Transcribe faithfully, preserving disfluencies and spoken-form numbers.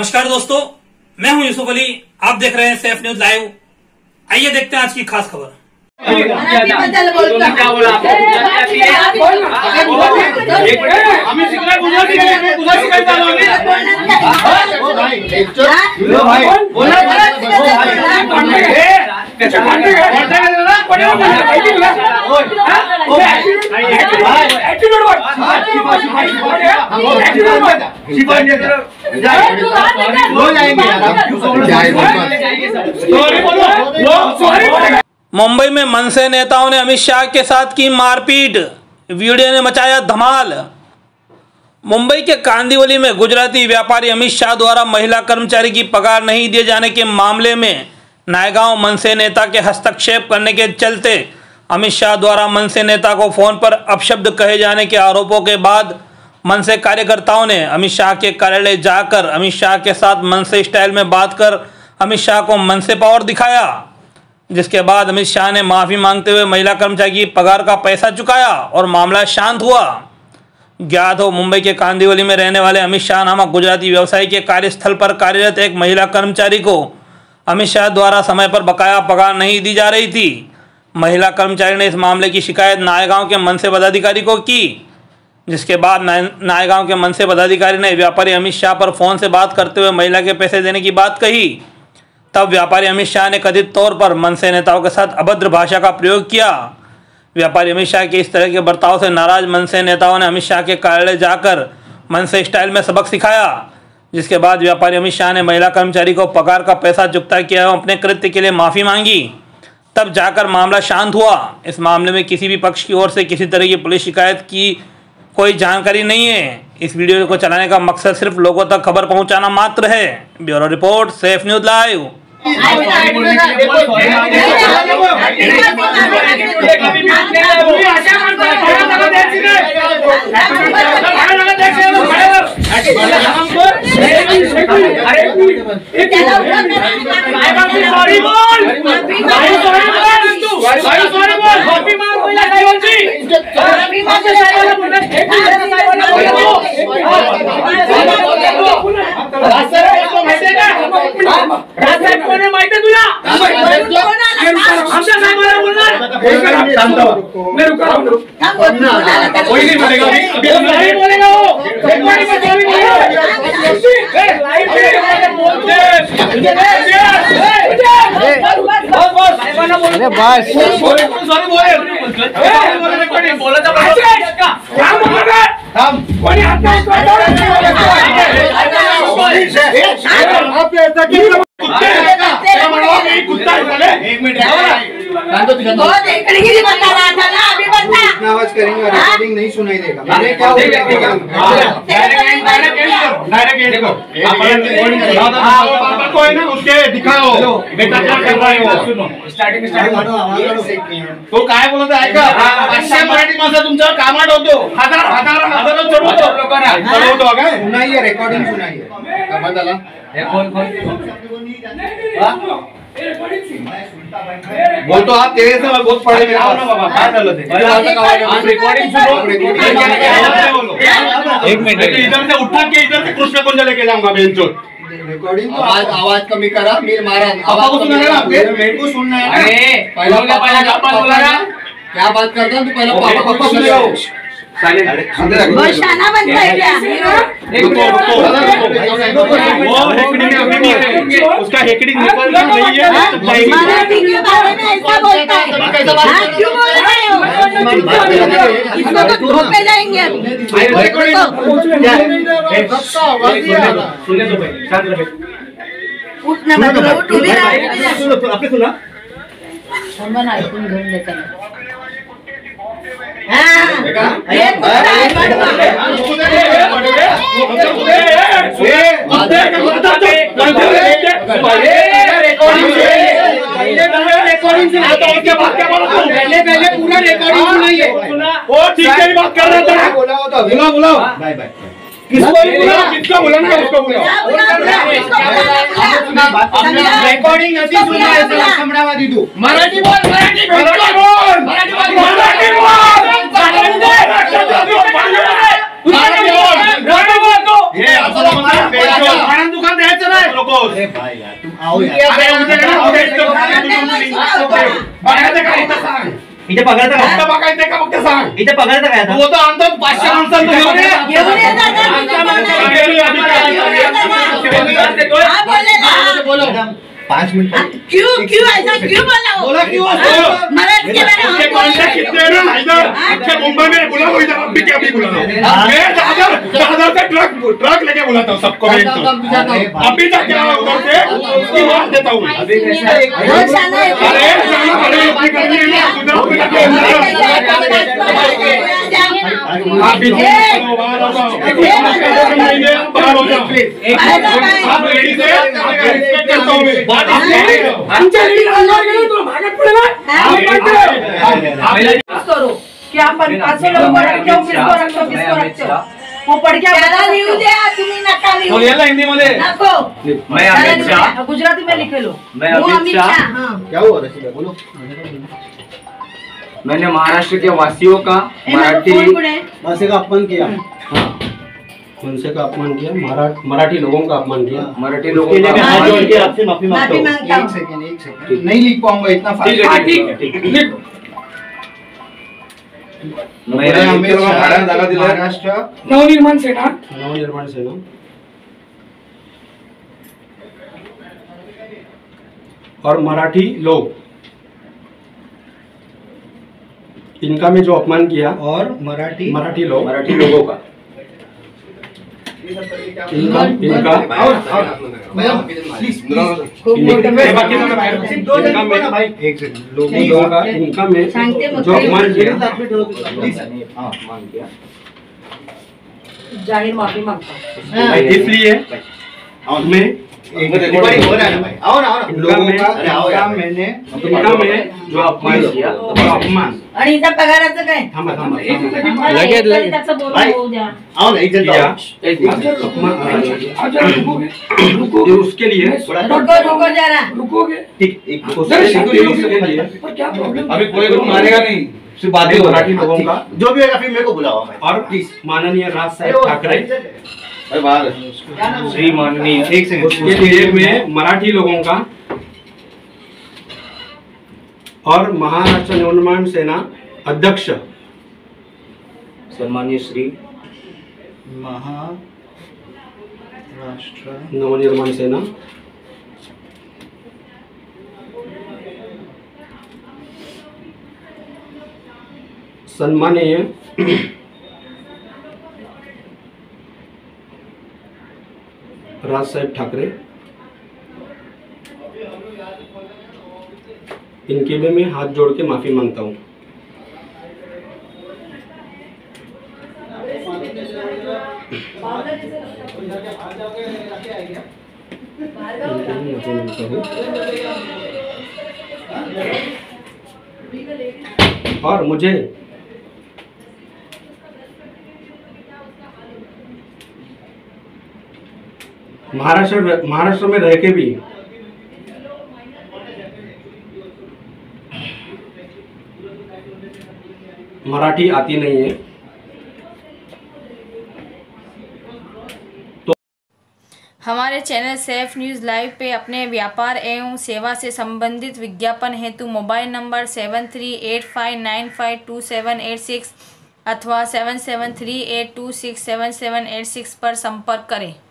नमस्कार दोस्तों, मैं हूं यूसुफ अली। आप देख रहे हैं सेफ न्यूज लाइव। आइए देखते हैं आज की खास खबर। क्या बोला मुंबई में मनसे नेताओं ने अमित शाह के साथ की मारपीट, वीडियो ने मचाया धमाल। मुंबई के कांदिवली में गुजराती व्यापारी अमित शाह द्वारा महिला कर्मचारी की पगार नहीं दिए जाने के मामले में नायगांव मनसे नेता के हस्तक्षेप करने के चलते अमित शाह द्वारा मनसे नेता को फोन पर अपशब्द कहे जाने के आरोपों के बाद मनसे कार्यकर्ताओं ने अमित शाह के कार्यालय जाकर अमित शाह के साथ मनसे स्टाइल में बात कर अमित शाह को मनसे पावर दिखाया, जिसके बाद अमित शाह ने माफ़ी मांगते हुए महिला कर्मचारी की पगार का पैसा चुकाया और मामला शांत हुआ। ज्ञात हो, मुंबई के कांदिवली में रहने वाले अमित शाह नामक गुजराती व्यवसायी के कार्यस्थल पर कार्यरत एक महिला कर्मचारी को अमित शाह द्वारा समय पर बकाया पगार नहीं दी जा रही थी। महिला कर्मचारी ने इस मामले की शिकायत नायगांव के मनसे पदाधिकारी को की, जिसके बाद नायगांव के मनसे पदाधिकारी ने व्यापारी अमित शाह पर फोन से बात करते हुए महिला के पैसे देने की बात कही। तब व्यापारी अमित शाह ने कथित तौर पर मनसे नेताओं के साथ अभद्र भाषा का प्रयोग किया। व्यापारी अमित शाह के इस तरह के बर्ताव से नाराज मनसे नेताओं ने अमित शाह के कार्यालय जाकर मनसे स्टाइल में सबक सिखाया, जिसके बाद व्यापारी अमित शाह ने महिला कर्मचारी को पगार का पैसा चुकता किया एवं अपने कृत्य के लिए माफ़ी मांगी। तब जाकर मामला शांत हुआ। इस मामले में किसी भी पक्ष की ओर से किसी तरह की पुलिस शिकायत की कोई जानकारी नहीं है। इस वीडियो को चलाने का मकसद सिर्फ लोगों तक खबर पहुंचाना मात्र है। Bureau report, safe news live. मैं रुका हूँ, कोई नहीं बोलेगा, नहीं बोलेगा वो। अरे बस सॉरी बोले बोला था एक मिनट बता रहा था ना, अभी बता। इतना आवाज करेंगे और रिकॉर्डिंग नहीं सुनाई देगा। मैंने क्या उसके दिखाओ बेटा क्या कर रहा है। स्टार्टिंग स्टार्टिंग तो काय बोलत आहे का पाचशे मराठी माणसं तुमच्यावर कामात होतो हजार हजार हजार चढवतो चढवतो काय सुनाइए, रिकॉर्डिंग सुनाइए। काय झाला हे कोण कोण बोलतो आप तेरे से मैं बहुत पढ़े मेरा बाबा काय झालं ते रिकॉर्डिंग सुनो। एक मिनट, इधर से उठा के इधर से कृष्ण कुंज लेके जाऊंगा बेंचोर। रिकॉर्डिंग आवाज आवाज कमी करा, मीर मारा आवाज को सुना है मेरे को सुनना है। अरे पहला पहला पापा बोला क्या बात करता है तू? पहला पापा पापा सुन लो। बहुत शाना बनता है क्या? उसका हेकड़ी निकलना नहीं है। मराठी के बारे में ऐसा बोलता है, क्यों बोल रहे हो? इसको तो धो पे जाएंगे अभी। सुनने दो भाई, शांत रहे। उठना मत, उठ भी रहा। सुनो आपने सुना? संबंध ऐकून घेऊन देता। हाँ, ये कुत्ता है पहले पहले पूरा रिकॉर्डिंग सुनाइए। वो ठीक है बात कर रहा था। बोला हो तो बुलाओ बुलाओ बाय बाय। किसको बोला? किसका बोला ना उसको बुलाओ। रिकॉर्डिंग अभी सुना है तो समझावा दी तू। मराठी बोल मराठी बोल मराठी बोल मराठी बोल मराठी बोल मराठी बोल तो ये असला म्हणा दुकान द्यायचं करायचं नाही लोकोस. अरे भाई यार तुम आओ यार. अरे उद्या ना, उद्या इथं बघायचं का इथं सांग. इथे पगाराचं काय फक्त बघायचंय का फक्त सांग. इथे पगाराचं काय आता? तू आता आणतो पाचशे माणसांना घेऊन ये. घेऊन ये दादा, तुझं कोण आहे? हाँ, बोले ना. बोलो पाँच मिनट. क्यों क्यों ऐसा क्यों बोला वो? बोला क्यों हाँ, ऐसा? मरद के मैंने हम इसके बोले कॉन्टैक्ट कितने हैं ना इधर अच्छे मुंबई में बुला लो इधर अभी क्या अभी बुला लो मैं दादर दादर से ट्रक ट्रक लेके बुलाता हूँ सबको मैं तो अभी तक क्या उधर से उसकी बात देता हूँ अभी कैसा एक बहुत शाना है। अरे अरे अपनी करनी है ना उधर पे जाके आप भी बाहर हो जाओ बाहर हो जाओ आप लेडी से रिस्पेक्ट करता हूँ मैं आमच्या लेडीज अंगावर गेलो तुला भागात पडे ना करो क्या अपन पाँच सौ लोगों को क्यों किसको रखो किसको रखो वो पढ़ के त्याला लिहू द्या, तुम्ही नका लिहू. बोलिए हिंदी मध्ये नको. मैं अमित शाह गुजराती में लिखे लो. मैं वो अमित शाह हाँ. क्या हुआ रसीदा बोलो. मैंने महाराष्ट्र के वासियों का ए, माझं मराठी फोन कुठे आहे? भाषा का अपमान किया. मनसे का अपमान किया. मराठ मराठी लोगों का अपमान किया. मराठी लोगों इसके लिए मैं का हाथ जोड़ के आपसे माफी मांगता माफी हूँ. मांगता एक हूँ. सेकंड एक सेकंड नहीं लिख पाऊंगा इतना फास्ट. हाँ, ठीक है, ठीक है. मैं अमित शाह महाराष्ट्र नवनिर्माण सेना नवनिर्माण सेना और मराठी लोग इनका में जो अपमान किया और मराठी मराठी लोग मराठी लोगों का इनका इनका लोगों का इनका में जो अपमान किया अपमान किया जाहीर माफी मांगता हूँ. इसलिए मैं आओ ना आओ ना मैंने इनका में जो अपमान किया जो अपमान आणि इथं पगाराचं काय? थांबा थांबा थांबा. आम्हाला लगेच एक तरी लगेच त्याचं बोलणं भाई. होऊ द्या. आओ ना एक जन किया एक जो उसके लिए रुको रुको जरा. ठीक एक उसके लिए अभी कोई को मारेगा नहीं सिर्फ बातें हो मराठी लोगों का जो भी होगा फिर मेरे को बुलाओ और प्लीज माननीय राज साहेब ठाकरे अरे बाहर श्री माननीय एक सेकंड उसके लिए मैं मराठी लोगों का और महाराष्ट्र नवनिर्माण सेना अध्यक्ष सम्मानीय श्री महाराष्ट्र नवनिर्माण सेना सन्माननीय राज साहेब ठाकरे इनके लिए मैं हाथ जोड़ के माफी मांगता हूँ. और मुझे महाराष्ट्र महाराष्ट्र में रह के भी मराठी आती नहीं है. हमारे चैनल सेफ न्यूज़ लाइव पे अपने व्यापार एवं सेवा से संबंधित विज्ञापन हेतु mobile number seven three eight five nine five two seven eight six अथवा seven seven three eight two six seven seven eight six पर संपर्क करें.